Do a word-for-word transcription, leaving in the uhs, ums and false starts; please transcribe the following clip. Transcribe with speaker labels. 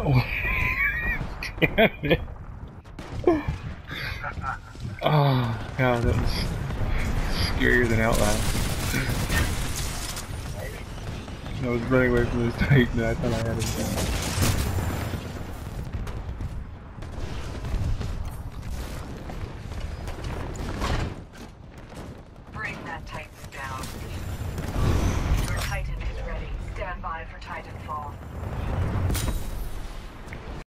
Speaker 1: Damn it. Oh god, that was scarier than Outlast. I was running away from this Titan and I thought I had him down.